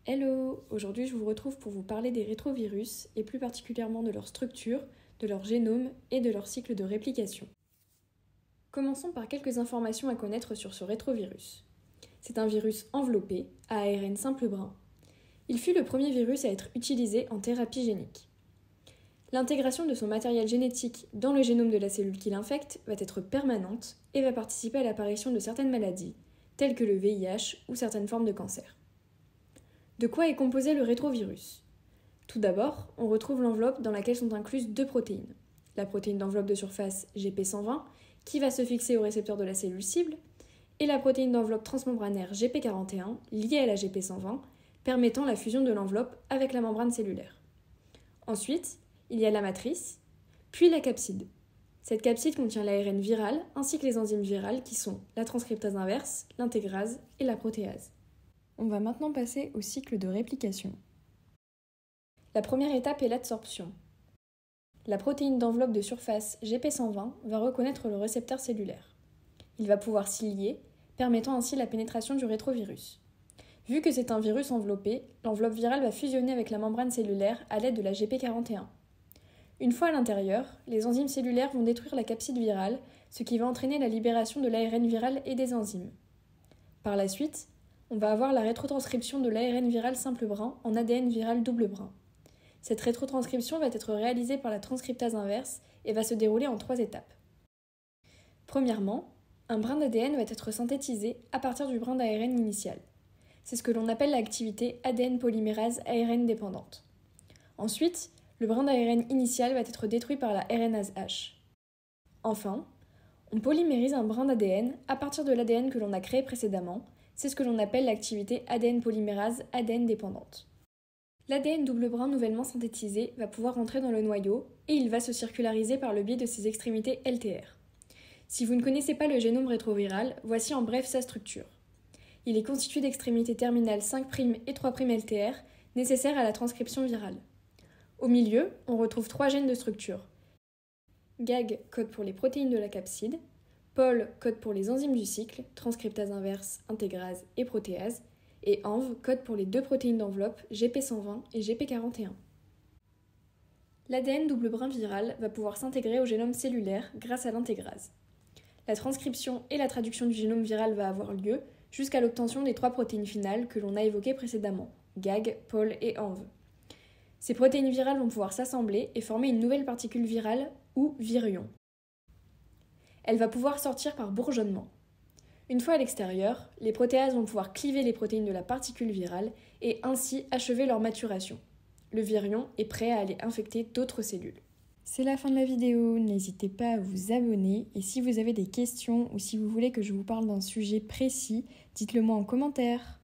Hello! Aujourd'hui, je vous retrouve pour vous parler des rétrovirus et plus particulièrement de leur structure, de leur génome et de leur cycle de réplication. Commençons par quelques informations à connaître sur ce rétrovirus. C'est un virus enveloppé, à ARN simple brun. Il fut le premier virus à être utilisé en thérapie génique. L'intégration de son matériel génétique dans le génome de la cellule qui l'infecte va être permanente et va participer à l'apparition de certaines maladies, telles que le VIH ou certaines formes de cancer. De quoi est composé le rétrovirus ? Tout d'abord, on retrouve l'enveloppe dans laquelle sont incluses deux protéines. La protéine d'enveloppe de surface GP120, qui va se fixer au récepteur de la cellule cible, et la protéine d'enveloppe transmembranaire GP41, liée à la GP120, permettant la fusion de l'enveloppe avec la membrane cellulaire. Ensuite, il y a la matrice, puis la capside. Cette capside contient l'ARN viral ainsi que les enzymes virales qui sont la transcriptase inverse, l'intégrase et la protéase. On va maintenant passer au cycle de réplication. La première étape est l'adsorption. La protéine d'enveloppe de surface GP120 va reconnaître le récepteur cellulaire. Il va pouvoir s'y lier, permettant ainsi la pénétration du rétrovirus. Vu que c'est un virus enveloppé, l'enveloppe virale va fusionner avec la membrane cellulaire à l'aide de la GP41. Une fois à l'intérieur, les enzymes cellulaires vont détruire la capside virale, ce qui va entraîner la libération de l'ARN viral et des enzymes. Par la suite, on va avoir la rétrotranscription de l'ARN viral simple brun en ADN viral double brun. Cette rétrotranscription va être réalisée par la transcriptase inverse et va se dérouler en 3 étapes. Premièrement, un brin d'ADN va être synthétisé à partir du brin d'ARN initial. C'est ce que l'on appelle l'activité ADN polymérase ARN dépendante. Ensuite, le brin d'ARN initial va être détruit par la RNase H. Enfin, on polymérise un brin d'ADN à partir de l'ADN que l'on a créé précédemment. C'est ce que l'on appelle l'activité ADN polymérase ADN dépendante. L'ADN double brin nouvellement synthétisé va pouvoir entrer dans le noyau et il' va se circulariser par le biais de ses extrémités LTR. Si vous ne connaissez pas le génome rétroviral, voici en bref sa structure. Il est constitué d'extrémités terminales 5' et 3' LTR nécessaires à la transcription virale. Au milieu, on retrouve 3 gènes de structure. GAG code pour les protéines de la capside, POL code pour les enzymes du cycle, transcriptase inverse, intégrase et protéase, et ENV code pour les 2 protéines d'enveloppe, GP120 et GP41. L'ADN double brin viral va pouvoir s'intégrer au génome cellulaire grâce à l'intégrase. La transcription et la traduction du génome viral va avoir lieu jusqu'à l'obtention des 3 protéines finales que l'on a évoquées précédemment, GAG, POL et ENV. Ces protéines virales vont pouvoir s'assembler et former une nouvelle particule virale ou virion. Elle va pouvoir sortir par bourgeonnement. Une fois à l'extérieur, les protéases vont pouvoir cliver les protéines de la particule virale et ainsi achever leur maturation. Le virion est prêt à aller infecter d'autres cellules. C'est la fin de la vidéo, n'hésitez pas à vous abonner et si vous avez des questions ou si vous voulez que je vous parle d'un sujet précis, dites-le moi en commentaire.